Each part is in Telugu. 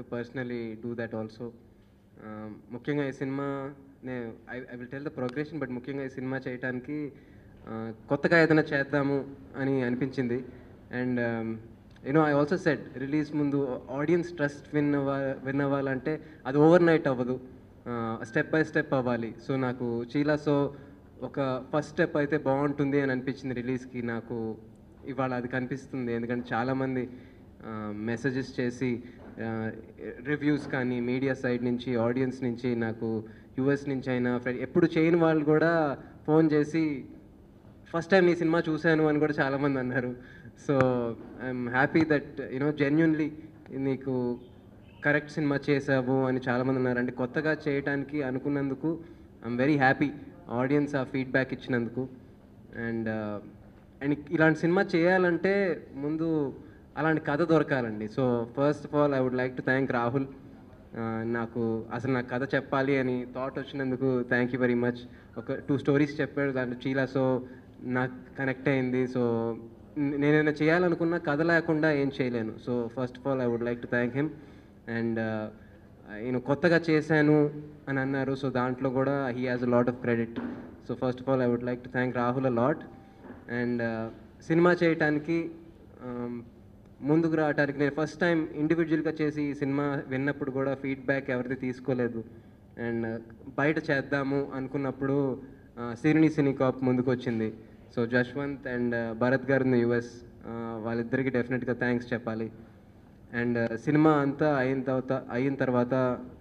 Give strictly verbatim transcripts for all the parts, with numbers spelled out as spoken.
Personally do that also. ముఖ్యంగా ఈ సినిమా నేను I I will tell the progression, but ముఖ్యంగా ఈ సినిమా చేయడానికి కొత్తగా ఏదైనా చేద్దాము అని అనిపించింది. And you know I also said release ముందు ఆడియన్స్ ట్రస్ట్ విన్ అవ్వ విన్ అవ్వాలంటే అది ఓవర్ నైట్ అవ్వదు, స్టెప్ బై స్టెప్ అవ్వాలి. సో నాకు చీలా సో ఒక ఫస్ట్ స్టెప్ అయితే బాగుంటుంది అని అనిపించింది రిలీజ్కి. నాకు ఇవాళ అది కనిపిస్తుంది, ఎందుకంటే చాలామంది మెసేజెస్ చేసి రివ్యూస్ కానీ మీడియా సైడ్ నుంచి ఆడియన్స్ నుంచి నాకు యూఎస్ నుంచి అయినా ఎప్పుడు చేయని వాళ్ళు కూడా ఫోన్ చేసి ఫస్ట్ టైం ఈ సినిమా చూశాను అని కూడా చాలామంది అన్నారు. So I'm happy that you know genuinely నీకు కరెక్ట్ సినిమా చేసావు అని చాలామంది ఉన్నారు. అంటే కొత్తగా చేయడానికి అనుకున్నందుకు ఐఎమ్ వెరీ హ్యాపీ, ఆడియన్స్ ఆ ఫీడ్బ్యాక్ ఇచ్చినందుకు. అండ్ అండ్ ఇలాంటి సినిమా చేయాలంటే ముందు అలాంటి కథ దొరకాలండి. So first of all I would like to thank Rahul. నాకు అసలు నాకు కథ చెప్పాలి అని థాట్ వచ్చినందుకు థ్యాంక్ యూ వెరీ మచ్. ఒక టూ స్టోరీస్ చెప్పాడు దాంట్లో చీలా, సో నాకు కనెక్ట్ అయింది. సో నేనైనా చేయాలనుకున్న కథ లేకుండా ఏం చేయలేను. So first of all I would like to thank him. And నేను కొత్తగా చేశాను అని అన్నారు, సో దాంట్లో కూడా he has a lot of credit. So first of all I would like to thank Rahul a lot. And cinema చేయటానికి ముందుకు రావడానికి నేను ఫస్ట్ టైం ఇండివిజువల్గా చేసి ఈ సినిమా విన్నప్పుడు కూడా ఫీడ్బ్యాక్ ఎవరిది తీసుకోలేదు. అండ్ బయట చేద్దాము అనుకున్నప్పుడు సిరిని సినీ కాప్ ముందుకు వచ్చింది. సో జశ్వంత్ అండ్ భరత్ గారిని యుఎస్, వాళ్ళిద్దరికీ డెఫినెట్గా థ్యాంక్స్ చెప్పాలి. అండ్ సినిమా అంతా అయిన తర్వాత అయిన తర్వాత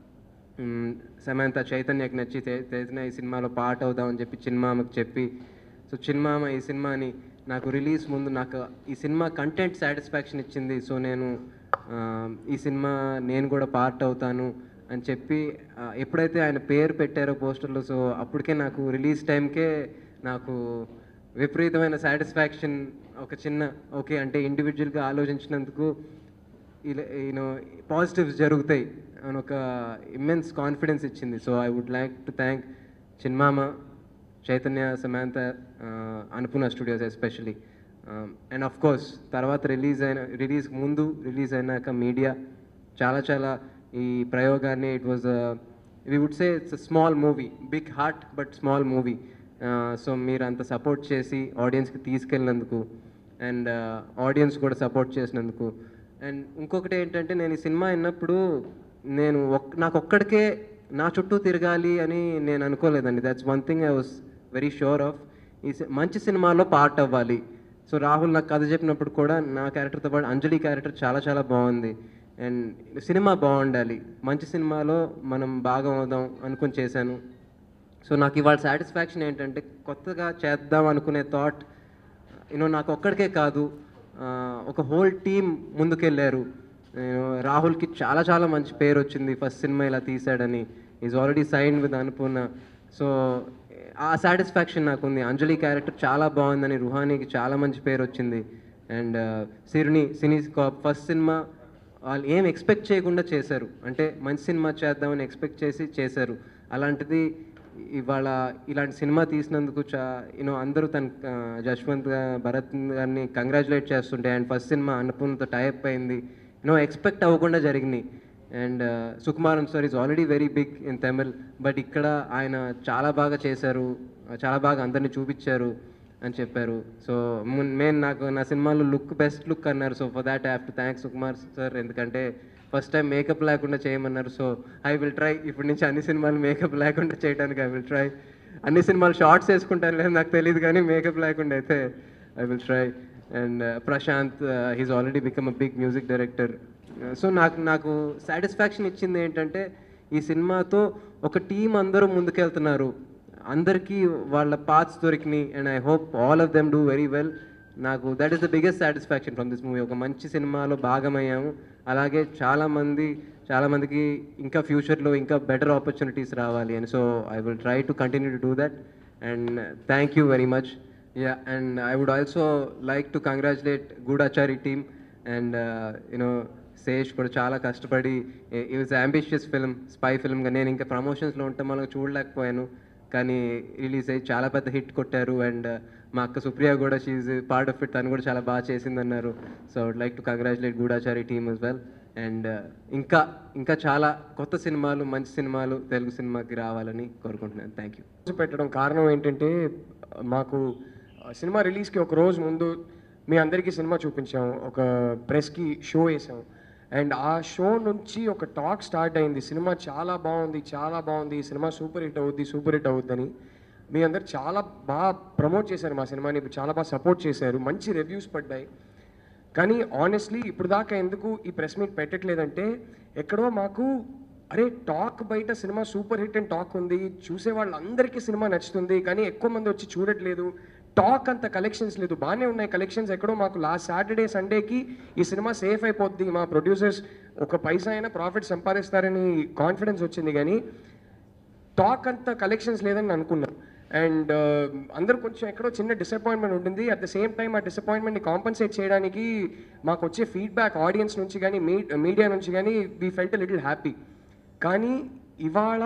సమంత చైతన్యకి నచ్చి చైతన్య ఈ సినిమాలో పార్ట్ అవుదామని చెప్పి చిన్మామకి చెప్పి, సో చిన్మామ ఈ సినిమాని నాకు రిలీజ్ ముందు నాకు ఈ సినిమా కంటెంట్ సాటిస్ఫాక్షన్ ఇచ్చింది. సో నేను ఈ సినిమా నేను కూడా పార్ట్ అవుతాను అని చెప్పి ఎప్పుడైతే ఆయన పేరు పెట్టారో పోస్టర్లో, సో అప్పటికే నాకు రిలీజ్ టైంకే నాకు విపరీతమైన సాటిస్ఫాక్షన్, ఒక చిన్న ఓకే అంటే ఇండివిజువల్గా ఆలోచించినందుకు ఇలా యూనో పాజిటివ్స్ జరుగుతాయి అని ఒక ఇమ్మెన్స్ కాన్ఫిడెన్స్ ఇచ్చింది. So I would like to thank చిన్మామ, Chaitanya, Samantha, Annapurna studios especially. And of course తర్వాత రిలీజ్ అయిన రిలీజ్ ముందు రిలీజ్ అయినాక మీడియా చాలా చాలా ఈ ప్రయోగాన్ని, it was we would say it's a small movie, big heart but small movie. So మీరు అంత సపోర్ట్ చేసి ఆడియన్స్కి తీసుకెళ్ళినందుకు, అండ్ ఆడియన్స్ కూడా సపోర్ట్ చేసినందుకు. అండ్ ఇంకొకటి ఏంటంటే నేను ఈ సినిమా విన్నప్పుడు నేను ఒక్ నాకు ఒక్కడికే నా చుట్టూ తిరగాలి అని నేను అనుకోలేదండి. That's one thing I was very sure of. ఈ మంచి సినిమాలో పార్ట్ అవ్వాలి. సో రాహుల్ నాకు కథ చెప్పినప్పుడు కూడా నా క్యారెక్టర్తో పాటు అంజలి క్యారెక్టర్ చాలా చాలా బాగుంది. అండ్ సినిమా బాగుండాలి, మంచి సినిమాలో మనం భాగం అవుదాం అనుకుని చేశాను. సో నాకు ఇవాళ సాటిస్ఫాక్షన్ ఏంటంటే కొత్తగా చేద్దాం అనుకునే థాట్ యూనో నాకు ఒక్కడికే కాదు, ఒక హోల్ టీమ్ ముందుకెళ్ళారు. రాహుల్కి చాలా చాలా మంచి పేరు వచ్చింది ఫస్ట్ సినిమా ఇలా తీశాడని. Is already sign with Annapurna. So ఆ సాటిస్ఫాక్షన్ నాకుంది. అంజలి క్యారెక్టర్ చాలా బాగుందని రుహానీకి చాలా మంచి పేరు వచ్చింది. అండ్ సిరిని సినీ ఫస్ట్ సినిమా వాళ్ళు ఏం ఎక్స్పెక్ట్ చేయకుండా చేశారు, అంటే మంచి సినిమా చేద్దామని ఎక్స్పెక్ట్ చేసి చేశారు. అలాంటిది ఇవాళ ఇలాంటి సినిమా తీసినందుకు చా యూనో అందరూ తన జశ్వంత్ భరత్ గారిని కంగ్రాచులేట్ చేస్తుంటే, అండ్ ఫస్ట్ సినిమా అనుపూర్ణతో టైప్ అయింది, యూనో ఎక్స్పెక్ట్ అవ్వకుండా జరిగినాయి. And Sukumaran sir is already very big in Tamil, but ఇక్కడ ఆయన చాలా బాగా చేశారు, చాలా బాగా అందరినీ చూపించారు అని చెప్పారు. సో మెయిన్ నాకు నా సినిమాలో లుక్ బెస్ట్ లుక్ అన్నారు. So for that I have to thank Sukumar sir, ఎందుకంటే ఫస్ట్ టైం మేకప్ లేకుండా చేయమన్నారు. సో ఐ విల్ ట్రై ఇప్పటి నుంచి అన్ని సినిమాలు మేకప్ లేకుండా చేయడానికి ఐ విల్ ట్రై. అన్ని సినిమాలు షార్ట్స్ వేసుకుంటాను లేదు నాకు తెలియదు, కానీ మేకప్ లేకుండా అయితే I will try. And Prashanth, he's already become a big music director. So నాకు నాకు సాటిస్ఫాక్షన్ ఇచ్చింది ఏంటంటే ఈ సినిమాతో ఒక టీం అందరూ ముందుకెళ్తున్నారు, అందరికీ వాళ్ళ పాత్స్ దొరికినాయి. And I hope all of them do very well. నాకు that is the biggest satisfaction from this movie. ఒక మంచి సినిమాలో భాగమయ్యాము, అలాగే చాలామంది చాలామందికి ఇంకా ఫ్యూచర్లో ఇంకా బెటర్ ఆపర్చునిటీస్ రావాలి అని. So I will try to continue to do that. And thank you very much. Yeah, and I would also like to congratulate Goodachari team. And you know Sesh కూడా చాలా కష్టపడి, it was ambitious film, spy ఫిల్మ్గా. నేను ఇంకా ప్రమోషన్స్లో ఉంటాం మనకు చూడలేకపోయాను, కానీ రిలీజ్ అయ్యి చాలా పెద్ద హిట్ కొట్టారు. అండ్ మా అక్క సుప్రియ కూడా షీఈ్ పార్ట్ ఆఫ్ ఇట్, తను కూడా చాలా బాగా చేసిందన్నారు. So I would like to congratulate Goodachari team as well. And ఇంకా ఇంకా చాలా కొత్త సినిమాలు మంచి సినిమాలు తెలుగు సినిమాకి రావాలని కోరుకుంటున్నాను. Thank you. పెట్టడం కారణం ఏంటంటే మాకు సినిమా రిలీజ్కి ఒక రోజు ముందు మీ అందరికీ సినిమా చూపించాం, ఒక ప్రెస్కి షో వేసాం. అండ్ ఆ షో నుంచి ఒక టాక్ స్టార్ట్ అయింది, సినిమా చాలా బాగుంది చాలా బాగుంది సినిమా సూపర్ హిట్ అవుద్ది సూపర్ హిట్ అవుద్దని. మీ అందరు చాలా బాగా ప్రమోట్ చేశారు మా సినిమాని, చాలా బాగా సపోర్ట్ చేశారు, మంచి రివ్యూస్ పడ్డాయి. కానీ ఆనెస్ట్లీ ఇప్పుడు దాకా ఎందుకు ఈ ప్రెస్ మీట్ పెట్టట్లేదంటే, ఎక్కడో మాకు అరే టాక్ బయట cinema super hit and talk ఉంది, చూసే వాళ్ళందరికీ సినిమా నచ్చుతుంది, కానీ ఎక్కువ మంది వచ్చి చూడట్లేదు, టాక్ అంత కలెక్షన్స్ లేదు. బాగానే ఉన్నాయి కలెక్షన్స్, ఎక్కడో మాకు లాస్ట్ సాటర్డే సండేకి ఈ సినిమా సేఫ్ అయిపోద్ది, మా ప్రొడ్యూసర్స్ ఒక పైసా అయినా ప్రాఫిట్ సంపాదిస్తారని కాన్ఫిడెన్స్ వచ్చింది, కానీ టాక్ అంత కలెక్షన్స్ లేదని అనుకున్నాం. అండ్ అందరూ కొంచెం ఎక్కడో చిన్న డిసప్పాయింట్మెంట్ ఉంటుంది. అట్ ద సేమ్ టైం ఆ డిసప్పాయింట్మెంట్ని కాంపన్సేట్ చేయడానికి మాకు వచ్చే ఫీడ్బ్యాక్ ఆడియన్స్ నుంచి కానీ మీ మీడియా నుంచి కానీ we felt a little happy. కానీ ఇవాళ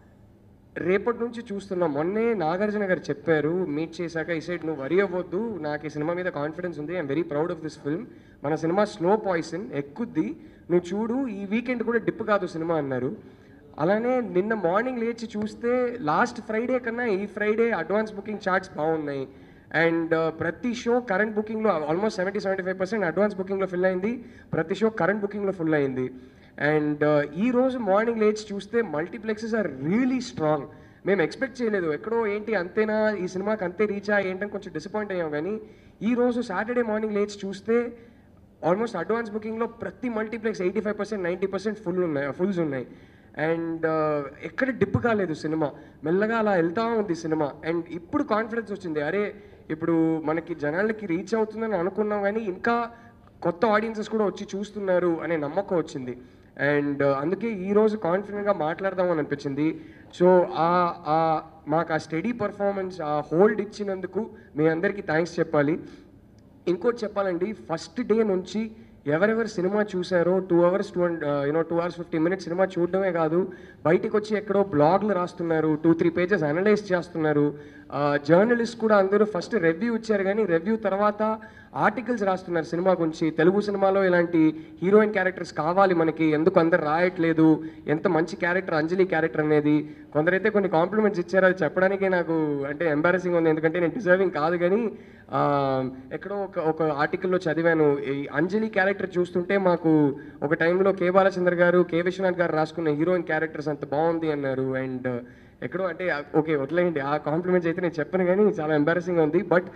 రేపటి నుంచి చూస్తున్నాం, మొన్నే నాగార్జున గారు చెప్పారు మీట్ చేశాక, ఈ సైడ్ నువ్వు వరి అవ్వద్దు, నాకు ఈ సినిమా మీద కాన్ఫిడెన్స్ ఉంది, I'm very proud of this film, మన సినిమా స్లో పాయిజన్ ఎక్కుద్ది, నువ్వు చూడు ఈ వీకెండ్ కూడా డిప్ కాదు సినిమా అన్నారు. అలానే నిన్న మార్నింగ్ లేచి చూస్తే లాస్ట్ ఫ్రైడే కన్నా ఈ ఫ్రైడే అడ్వాన్స్ బుకింగ్ చార్ట్స్ బాగున్నాయి. అండ్ ప్రతి షో కరెంట్ బుకింగ్లో almost seventy seventy five percent advance బుకింగ్లో ఫిల్ అయింది, ప్రతి షో కరెంట్ బుకింగ్లో ఫుల్ అయింది. అండ్ ఈ రోజు మార్నింగ్ లేచి చూస్తే మల్టీప్లెక్సెస్ ఆర్ రియలీ స్ట్రాంగ్. మేము ఎక్స్పెక్ట్ చేయలేదు, ఎక్కడో ఏంటి అంతేనా ఈ సినిమాకి అంతే రీచా ఏంటని కొంచెం డిసప్పాయింట్ అయ్యాం. కానీ ఈరోజు సాటర్డే మార్నింగ్ లేచి చూస్తే ఆల్మోస్ట్ అడ్వాన్స్ బుకింగ్లో ప్రతి multiplex eighty five percent ninety percent full ఉన్నాయి ఫుల్స్ ఉన్నాయి. అండ్ ఎక్కడ డిప్ కాలేదు సినిమా, మెల్లగా అలా వెళ్తూ ఉంది సినిమా. అండ్ ఇప్పుడు కాన్ఫిడెన్స్ వచ్చింది, అరే ఇప్పుడు మనకి జనాలకి రీచ్ అవుతుందని అనుకున్నాం, కానీ ఇంకా కొత్త ఆడియన్సెస్ కూడా వచ్చి చూస్తున్నారు అనే నమ్మకం వచ్చింది. అండ్ అందుకే ఈరోజు కాన్ఫిడెంట్గా మాట్లాడదామని అనిపించింది. సో ఆ మాకు ఆ స్టడీ పర్ఫార్మెన్స్ ఆ హోల్డ్ ఇచ్చినందుకు మీ అందరికీ థ్యాంక్స్ చెప్పాలి. ఇంకోటి చెప్పాలండి, ఫస్ట్ డే నుంచి ఎవరెవరు సినిమా చూసారో two hours two and you know two hours fifty minutes cinema చూడడమే కాదు, బయటికి వచ్చి ఎక్కడో బ్లాగ్లు రాస్తున్నారు, టూ త్రీ పేజెస్ అనలైజ్ చేస్తున్నారు. జర్నలిస్ట్ కూడా అందరూ ఫస్ట్ రివ్యూ ఇచ్చారు, కానీ రివ్యూ తర్వాత ఆర్టికల్స్ రాస్తున్నారు సినిమా గురించి, తెలుగు సినిమాలో ఇలాంటి హీరోయిన్ క్యారెక్టర్స్ కావాలి మనకి, ఎందుకు అందరు రాయట్లేదు, ఎంత మంచి క్యారెక్టర్ అంజలి క్యారెక్టర్ అనేది. కొందరైతే కొన్ని కాంప్లిమెంట్స్ ఇచ్చారు, అది చెప్పడానికి నాకు అంటే ఎంబారసింగ్ ఉంది, ఎందుకంటే నేను డిజర్వింగ్ కాదు. కానీ ఎక్కడో ఒక ఒక ఆర్టికల్లో చదివాను, ఈ అంజలి క్యారెక్టర్ చూస్తుంటే మాకు ఒక టైంలో కే బాలచంద్ర గారు కే విశ్వనాథ్ గారు రాసుకున్న హీరోయిన్ క్యారెక్టర్స్ అంత బాగుంది అన్నారు. అండ్ ఎక్కడో అంటే ఓకే వదిలేయండి ఆ కాంప్లిమెంట్స్ అయితే నేను చెప్పను, కానీ చాలా ఎంబారసింగ్ ఉంది. బట్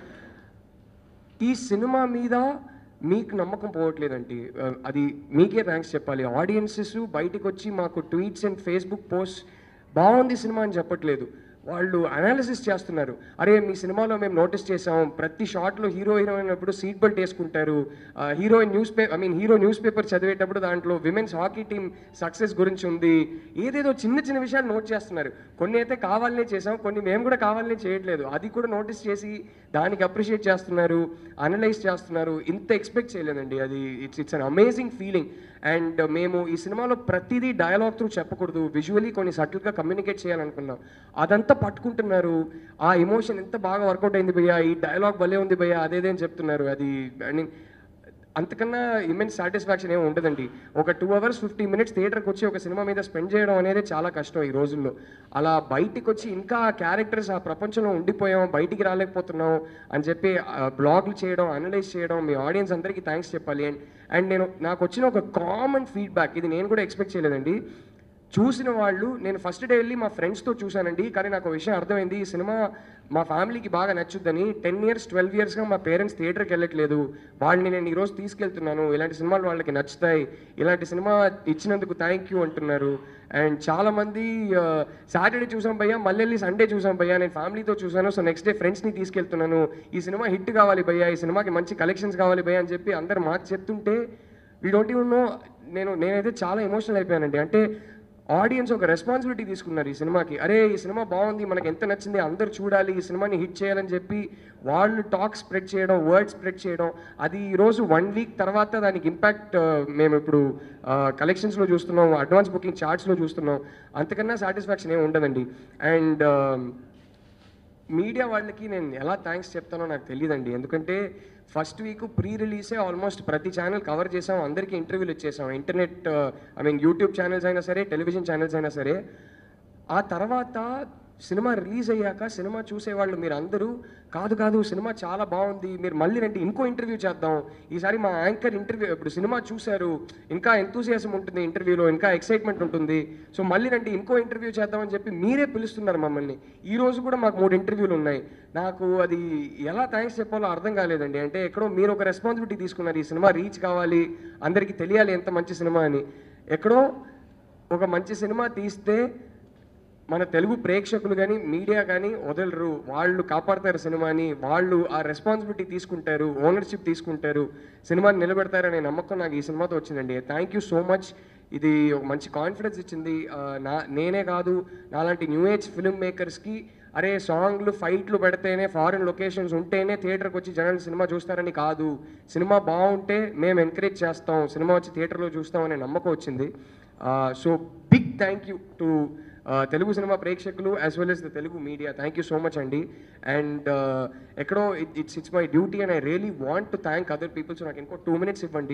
ఈ సినిమా మీద మీకు నమ్మకం పోవట్లేదండి, అది మీకే థ్యాంక్స్ చెప్పాలి. ఆడియన్సెస్ బయటకు వచ్చి మాకు ట్వీట్స్ అండ్ ఫేస్బుక్ పోస్ట్ బాగుంది సినిమా అని చెప్పట్లేదు, వాళ్ళు అనాలిసిస్ చేస్తున్నారు. అరే మీ సినిమాలో మేము నోటీస్ చేసాం, ప్రతి షాట్లో హీరో హీరోయిన్ అప్పుడు సీట్ బెల్ట్ వేసుకుంటారు, heroine news paper I mean hero news paper చదివేటప్పుడు దాంట్లో విమెన్స్ హాకీ టీమ్ సక్సెస్ గురించి ఉంది, ఏదేదో చిన్న చిన్న విషయాలు నోట్ చేస్తున్నారు. కొన్ని అయితే కావాలనే చేసాం, కొన్ని మేము కూడా కావాలనే చేయట్లేదు, అది కూడా నోటీస్ చేసి దానికి అప్రిషియేట్ చేస్తున్నారు, అనలైజ్ చేస్తున్నారు. ఇంత ఎక్స్పెక్ట్ చేయలేదండి, అది it's it's an amazing feeling. And మేము ఈ సినిమాలో ప్రతిదీ డైలాగ్ త్రూ చెప్పకూడదు, విజువలీ కొన్ని సటిల్గా కమ్యూనికేట్ చేయాలనుకున్నాం, అదంతా పట్టుకుంటున్నారు. ఆ ఎమోషన్ ఎంత బాగా వర్కౌట్ అయింది భయ్యా, ఈ డైలాగ్ భలే ఉంది భయ్యా, అదేదే అని చెప్తున్నారు. అది ఐ మీన్ అంతకన్నా ఇమెన్స్ సాటిస్ఫాక్షన్ ఏమి ఉండదండి. ఒక టూ అవర్స్ ఫిఫ్టీ మినిట్స్ థియేటర్కి వచ్చి ఒక సినిమా మీద స్పెండ్ చేయడం అనేది చాలా కష్టం ఈ రోజుల్లో. అలా బయటికి వచ్చి ఇంకా ఆ క్యారెక్టర్స్ ఆ ప్రపంచంలో ఉండిపోయాం, బయటికి రాలేకపోతున్నాం అని చెప్పి బ్లాగ్లు చేయడం, అనలైజ్ చేయడం, మీ ఆడియన్స్ అందరికీ థ్యాంక్స్ చెప్పాలి. అండ్ అండ్ నేను నాకు వచ్చిన ఒక కామన్ ఫీడ్బ్యాక్, ఇది నేను కూడా ఎక్స్పెక్ట్ చేయలేదండి. చూసిన వాళ్ళు, నేను ఫస్ట్ డే వెళ్ళి మా ఫ్రెండ్స్తో చూశానండి, కానీ నాకు ఒక విషయం అర్థమైంది, ఈ సినిమా మా ఫ్యామిలీకి బాగా నచ్చుద్దని. టెన్ ఇయర్స్ ట్వెల్వ్ ఇయర్స్గా మా పేరెంట్స్ థియేటర్కి వెళ్ళట్లేదు, వాళ్ళని నేను ఈరోజు తీసుకెళ్తున్నాను, ఇలాంటి సినిమాలు వాళ్ళకి నచ్చుతాయి, ఇలాంటి సినిమా ఇచ్చినందుకు థ్యాంక్ యూ అంటున్నారు. అండ్ చాలామంది సాటర్డే చూసాం భయ్యా, మళ్ళీ వెళ్ళి సండే చూసాం భయ్యా, నేను ఫ్యామిలీతో చూసాను, సో నెక్స్ట్ డే ఫ్రెండ్స్ని తీసుకెళ్తున్నాను, ఈ సినిమా హిట్ కావాలి భయ్యా, ఈ సినిమాకి మంచి కలెక్షన్స్ కావాలి భయ్యా అని చెప్పి అందరు మాకు చెప్తుంటే వీ డోంట్ ఈవెన్ నో, నేను నేనైతే చాలా ఎమోషనల్ అయిపోయానండి. అంటే ఆడియన్స్ ఒక రెస్పాన్సిబిలిటీ తీసుకున్నారు ఈ సినిమాకి, అరే ఈ సినిమా బాగుంది, మనకి ఎంత నచ్చింది, అందరు చూడాలి, ఈ సినిమాని హిట్ చేయాలని చెప్పి వాళ్ళు టాక్ స్ప్రెడ్ చేయడం, వర్డ్ స్ప్రెడ్ చేయడం, అది ఈరోజు వన్ వీక్ తర్వాత దానికి ఇంపాక్ట్ మేము ఇప్పుడు కలెక్షన్స్లో చూస్తున్నాం, అడ్వాన్స్ బుకింగ్ చార్ట్స్లో చూస్తున్నాం. అంతకన్నా సాటిస్ఫాక్షన్ ఏమి ఉండదండి. అండ్ మీడియా వాళ్ళకి నేను ఎలా థ్యాంక్స్ చెప్తానో నాకు తెలియదండి. ఎందుకంటే ఫస్ట్ వీక్ ప్రీ రిలీజే ఆల్మోస్ట్ ప్రతి ఛానల్ కవర్ చేసాం, అందరికీ ఇంటర్వ్యూలు ఇచ్చేసాం. Internet I mean YouTube channels అయినా సరే, టెలివిజన్ ఛానల్స్ అయినా సరే. ఆ తర్వాత సినిమా రిలీజ్ అయ్యాక సినిమా చూసేవాళ్ళు మీరు అందరూ కాదు కాదు సినిమా చాలా బాగుంది, మీరు మళ్ళీ రండి ఇంకో ఇంటర్వ్యూ చేద్దాం, ఈసారి మా యాంకర్ ఇంటర్వ్యూ ఇప్పుడు సినిమా చూశారు, ఇంకా ఎంతూసియాసం ఉంటుంది ఇంటర్వ్యూలో, ఇంకా ఎక్సైట్మెంట్ ఉంటుంది, సో మళ్ళీ రండి ఇంకో ఇంటర్వ్యూ చేద్దామని చెప్పి మీరే పిలుస్తున్నారు మమ్మల్ని. ఈ రోజు కూడా మాకు మూడు ఇంటర్వ్యూలు ఉన్నాయి. నాకు అది ఎలా థ్యాంక్స్ చెప్పాలో అర్థం కాలేదండి. అంటే ఎక్కడో మీరు ఒక రెస్పాన్సిబిలిటీ తీసుకున్నారు, ఈ సినిమా రీచ్ కావాలి, అందరికీ తెలియాలి ఎంత మంచి సినిమా అని. ఎక్కడో ఒక మంచి సినిమా తీస్తే మన తెలుగు ప్రేక్షకులు కానీ మీడియా కానీ వదలరు, వాళ్ళు కాపాడతారు సినిమాని, వాళ్ళు ఆ రెస్పాన్సిబిలిటీ తీసుకుంటారు, ఓనర్షిప్ తీసుకుంటారు, సినిమాని నిలబెడతారనే నమ్మకం నాకు ఈ సినిమాతో వచ్చిందండి. Thank you so much. ఇది ఒక మంచి కాన్ఫిడెన్స్ ఇచ్చింది. నా నేనే కాదు నాలాంటి న్యూ ఏజ్ ఫిల్మ్ మేకర్స్కి, అరే సాంగ్లు ఫైట్లు పెడితేనే, ఫారిన్ లొకేషన్స్ ఉంటేనే థియేటర్కి వచ్చి జనాలు సినిమా చూస్తారని కాదు, సినిమా బాగుంటే మేము ఎంకరేజ్ చేస్తాం, సినిమా వచ్చి థియేటర్లో చూస్తాం అనే నమ్మకం వచ్చింది. So big thank you to Telugu cinema ప్రేక్షకులు as well as the Telugu media. Thank you so much అండి. అండ్ ఎక్కడో it's it's my duty and I really want to thank other people. So నాకు ఇంకో టూ మినిట్స్ ఇవ్వండి.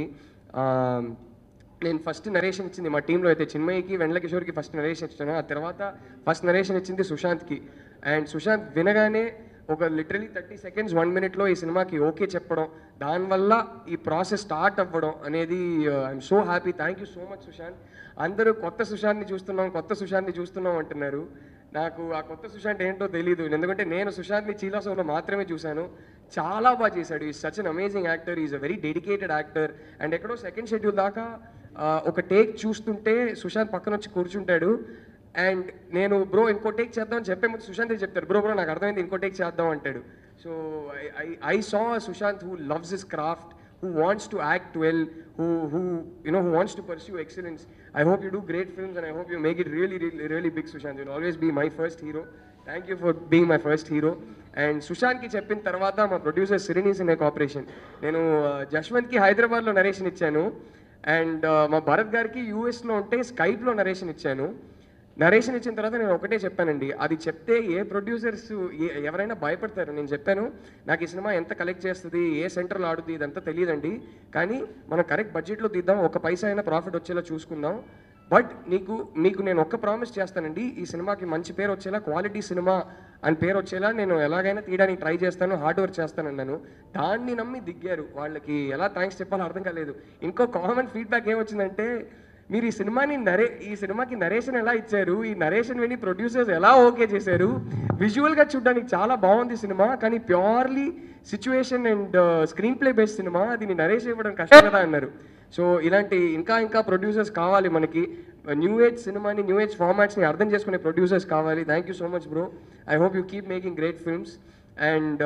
నేను ఫస్ట్ నరేషన్ ఇచ్చింది మా టీంలో అయితే చిన్మయ్యకి, వెండ్ల కిషోర్కి ఫస్ట్ నరేషన్ ఇచ్చాను. ఆ తర్వాత ఫస్ట్ నరేషన్ ఇచ్చింది సుశాంత్కి. అండ్ సుశాంత్ వినగానే ఒక లిటరలీ థర్టీ సెకండ్స్ వన్ మినిట్లో ఈ సినిమాకి ఓకే చెప్పడం, దానివల్ల ఈ ప్రాసెస్ స్టార్ట్ అవ్వడం అనేది I'm so happy. Thank you so much Sushant. అందరూ కొత్త సుశాంత్ని చూస్తున్నాం కొత్త సుశాంత్ని చూస్తున్నాం అంటున్నారు. నాకు ఆ కొత్త సుశాంత్ ఏంటో తెలియదు, ఎందుకంటే నేను సుశాంత్ని చీలాసోలో మాత్రమే చూశాను. చాలా బాగా చేశాడు. Is such an amazing actor, is a very dedicated actor. And ఎక్కడో సెకండ్ షెడ్యూల్ దాకా ఒక టేక్ చూస్తుంటే సుశాంత్ పక్కన వచ్చి కూర్చుంటాడు. అండ్ నేను బ్రో ఇంకో టేక్ చేద్దాం అని చెప్పే ముందు సుశాంత్ చెప్తారు, బ్రో బ్రో నాకు అర్థమైంది ఇంకో టేక్ చేద్దాం అంటాడు. So I I saw Sushant who loves his craft, who wants to act well, who who you know who wants to pursue excellence. I hope you do great films and I hope you make it really really really big. Sushant, you'll always be my first hero. Thank you for being my first hero. And Sushant కి చెప్పిన తర్వాత మా ప్రొడ్యూసర్ సిరినీ సినే కార్పొరేషన్, నేను జశ్వంత్కి హైదరాబాద్లో నరేషన్ ఇచ్చాను. అండ్ మా భరత్ గారికి యూఎస్లో ఉంటే స్కైప్లో నరేషన్ ఇచ్చాను. నరేషన్ ఇచ్చిన తర్వాత నేను ఒకటే చెప్పానండి, అది చెప్తే ఏ ప్రొడ్యూసర్స్ ఎవరైనా భయపడతారు. నేను చెప్పాను నాకు ఈ సినిమా ఎంత కలెక్ట్ చేస్తుంది, ఏ సెంటర్లో ఆడుతుంది ఇదంతా తెలియదండి, కానీ మనం కరెక్ట్ బడ్జెట్లో తీద్దాం, ఒక పైసా అయినా ప్రాఫిట్ వచ్చేలా చూసుకుందాం. బట్ నీకు మీకు నేను ఒక్క ప్రామిస్ చేస్తానండి, ఈ సినిమాకి మంచి పేరు వచ్చేలా, క్వాలిటీ సినిమా అని పేరు వచ్చేలా నేను ఎలాగైనా తీయడానికి ట్రై చేస్తాను, హార్డ్ వర్క్ చేస్తానన్నాను. దాన్ని నమ్మి దిగారు. వాళ్ళకి ఎలా థ్యాంక్స్ చెప్పాలో అర్థం కాలేదు. ఇంకో కామన్ ఫీడ్బ్యాక్ ఏమొచ్చిందంటే, మీరు ఈ సినిమాని నరే ఈ సినిమాకి నరేషన్ ఎలా ఇచ్చారు, ఈ నరేషన్ విని ప్రొడ్యూసర్స్ ఎలా ఓకే చేశారు, విజువల్గా చూడడానికి చాలా బాగుంది సినిమా, కానీ purely situation and screenplay based cinema, దీన్ని నరేషన్ ఇవ్వడం కష్టం కదా అన్నారు. సో ఇలాంటి ఇంకా ఇంకా ప్రొడ్యూసర్స్ కావాలి మనకి, న్యూ ఏజ్ సినిమాని న్యూ ఏజ్ ఫార్మాట్స్ని అర్థం చేసుకునే ప్రొడ్యూసర్స్ కావాలి. Thank you so much bro. I hope you keep making great films. And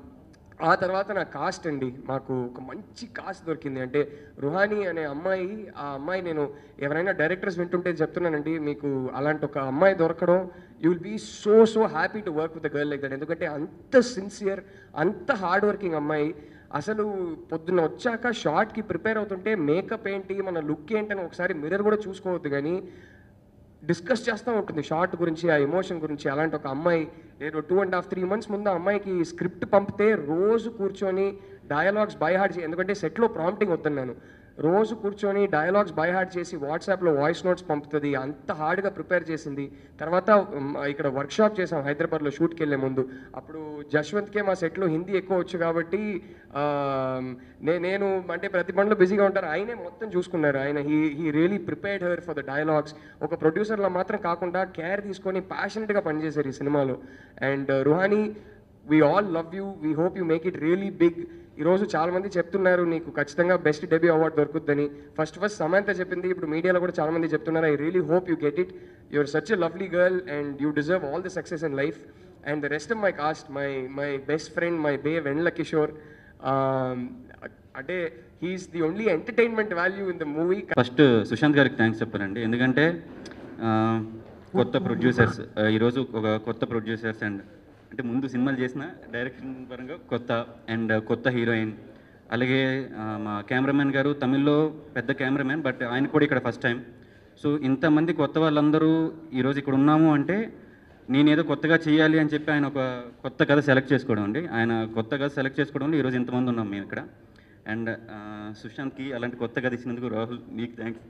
ఆ తర్వాత నా కాస్ట్ అండి, మాకు ఒక మంచి కాస్ట్ దొరికింది. అంటే రుహానీ అనే అమ్మాయి, ఆ అమ్మాయి నేను ఎవరైనా డైరెక్టర్స్ వింటుంటే చెప్తున్నానండి, మీకు అలాంటి ఒక అమ్మాయి దొరకడం, you will be so so happy to work with a girl like that. ఎందుకంటే అంత సిన్సియర్, అంత హార్డ్ వర్కింగ్ అమ్మాయి. అసలు పొద్దున్న వచ్చాక షార్ట్కి ప్రిపేర్ అవుతుంటే మేకప్ ఏంటి, మన లుక్ ఏంటని ఒకసారి మిర్రర్ కూడా చూసుకోవద్దు, కానీ డిస్కస్ చేస్తూ ఉంటుంది షార్ట్ గురించి, ఆ ఎమోషన్ గురించి. అలాంటి ఒక అమ్మాయి, నేను two and half three months ముందు ఆ అమ్మాయికి స్క్రిప్ట్ పంపితే రోజు కూర్చొని డయలాగ్స్ బై హార్ట్ చేసి, ఎందుకంటే సెట్లో ప్రాంప్టింగ్ వస్తున్నాను, రోజు కూర్చొని డయలాగ్స్ బై హార్ట్ చేసి వాట్సాప్లో వాయిస్ నోట్స్ పంపుతుంది. అంత హార్డ్గా ప్రిపేర్ చేసింది. తర్వాత ఇక్కడ వర్క్షాప్ చేసాం హైదరాబాద్లో షూట్కి వెళ్ళే ముందు. అప్పుడు జశ్వంత్కే మా సెట్లో హిందీ ఎక్కువ వచ్చు కాబట్టి నేను అంటే ప్రతి పనిలో బిజీగా ఉంటారు, ఆయనే మొత్తం చూసుకున్నారు. ఆయన he he really prepared her for the dialogues. ఒక ప్రొడ్యూసర్లో మాత్రం కాకుండా కేర్ తీసుకొని ప్యాషనెట్గా పనిచేశారు ఈ సినిమాలో. And Ruhani, we all love you, we hope you make it really big. ఈరోజు చాలామంది చెప్తున్నారు నీకు ఖచ్చితంగా బెస్ట్ డెబ్యూ అవార్డు దొరుకుద్దని. ఫస్ట్ ఫస్ట్ సమంత చెప్పింది, ఇప్పుడు మీడియాలో కూడా చాలామంది చెప్తున్నారు. I really hope you get it. You're such a lovely girl and you deserve all the success in life. And the rest of my cast, my my best friend, my బే వెండ్ల కిషోర్, అంటే he's the only entertainment value in the movie. First Sushant గారికి థ్యాంక్స్ చెప్పానండి, ఎందుకంటే కొత్త ప్రొడ్యూసర్స్, ఈరోజు ఒక కొత్త ప్రొడ్యూసర్స్ అండ్ అంటే ముందు సినిమాలు చేసిన డైరెక్షన్ పరంగా కొత్త అండ్ కొత్త హీరోయిన్, అలాగే మా కెమెరామెన్ గారు తమిళ్లో పెద్ద కెమెరామెన్, బట్ ఆయన కూడా ఇక్కడ ఫస్ట్ టైం. సో ఇంతమంది కొత్త వాళ్ళందరూ ఈరోజు ఇక్కడ ఉన్నాము అంటే నేనేదో కొత్తగా చేయాలి అని చెప్పి ఆయన ఒక కొత్త కథ సెలెక్ట్ చేసుకోవడం అండి. ఆయన కొత్త కథ సెలెక్ట్ చేసుకోవడంలో ఈరోజు ఇంతమంది ఉన్నాం మేము ఇక్కడ. అండ్ సుశాంత్కి అలాంటి కొత్త కథ ఇచ్చినందుకు రాహుల్ నీకు థ్యాంక్స్.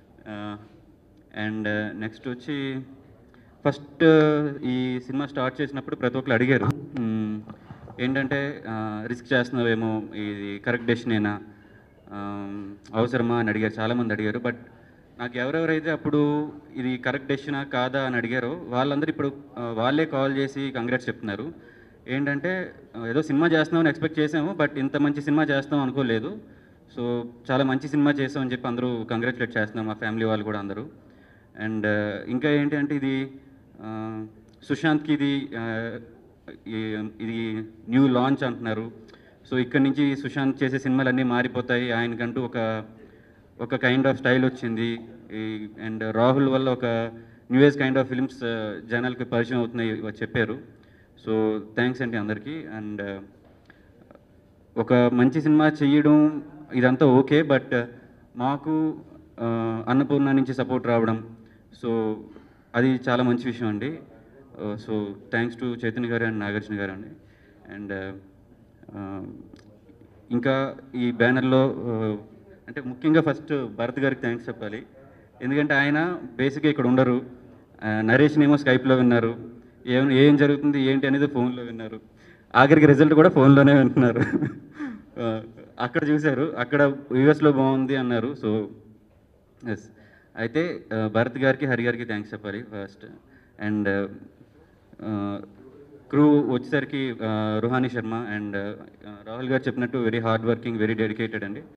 అండ్ నెక్స్ట్ వచ్చి ఫస్ట్ ఈ సినిమా స్టార్ట్ చేసినప్పుడు ప్రతి ఒక్కరు అడిగారు మ్, ఏంటంటే రిస్క్ చేస్తున్నావేమో, ఇది కరెక్ట్ డెసిషనేనా, అవసరమా అని అడిగారు, చాలామంది అడిగారు. బట్ నాకు ఎవరెవరైతే అప్పుడు ఇది కరెక్ట్ డెసిషనా కాదా అని అడిగారో వాళ్ళందరూ ఇప్పుడు ఆ, వాళ్ళే కాల్ చేసి కంగ్రాట్స్ చెప్తున్నారు. ఏంటంటే ఆ, ఏదో సినిమా చేస్తున్నామని ఎక్స్పెక్ట్ చేసాము, బట్ ఇంత మంచి సినిమా చేస్తాం అనుకోలేదు. సో చాలా మంచి సినిమా చేసామని చెప్పి అందరూ కంగ్రాచులేట్ చేస్తున్నాం, మా ఫ్యామిలీ వాళ్ళు కూడా అందరూ. అండ్ ఇంకా ఏంటి అంటే ఇది ఆ, సుశాంత్కి ఇది ఆ, ఈ- ఇది న్యూ లాంచ్ అంటున్నారు. సో ఇక్కడ నుంచి సుశాంత్ చేసే సినిమాలు అన్నీ మారిపోతాయి, ఆయనకంటూ ఒక ఒక కైండ్ ఆఫ్ స్టైల్ వచ్చింది. ఈ అండ్ రాహుల్ వల్ల ఒక new age kind of films జనాలకి పరిచయం అవుతున్నాయి ఇవి చెప్పారు. సో థ్యాంక్స్ అండి అందరికీ. అండ్ ఒక మంచి సినిమా చేయడం ఇదంతా ఓకే, బట్ మాకు ఆ, అన్నపూర్ణ నుంచి సపోర్ట్ రావడం, సో అది చాలా మంచి విషయం అండి. సో థ్యాంక్స్ టు చైతన్య గారు అండ్ నాగార్జున గారు అండి. అండ్ ఇంకా ఈ బ్యానర్లో అంటే ముఖ్యంగా ఫస్ట్ భరత్ గారికి థ్యాంక్స్ చెప్పాలి. ఎందుకంటే ఆయన బేసిక్గా ఇక్కడ ఉండరు, ఆ, నరేష్ని ఏమో స్కైప్లో విన్నారు, ఏం ఏం జరుగుతుంది ఏంటి అనేది ఫోన్లో విన్నారు, ఆఖరికి రిజల్ట్ కూడా ఫోన్లోనే వింటున్నారు. ఆ, అక్కడ చూశారు, అక్కడ యూఎస్లో బాగుంది అన్నారు. సో ఎస్, అయితే ఆ, భరత్ గారికి హరి గారికి థ్యాంక్స్ చెప్పాలి ఫస్ట్. అండ్ క్రూ వచ్చేసరికి ఆ, రుహానీ శర్మ అండ్ రాహుల్ గారు చెప్పినట్టు very hard working, very dedicated అండి.